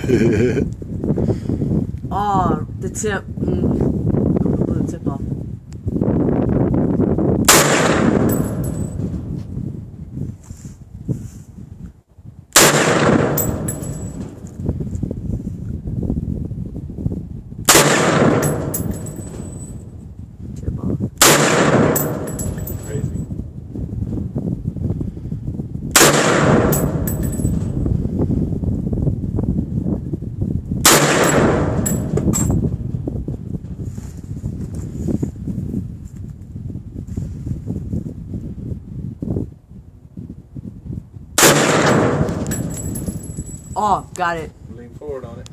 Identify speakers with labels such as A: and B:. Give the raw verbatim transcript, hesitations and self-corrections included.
A: Oh, the tip. Mm. Blew the tip off. Tip off.
B: Crazy.
A: Oh, got it.
B: Lean forward on it.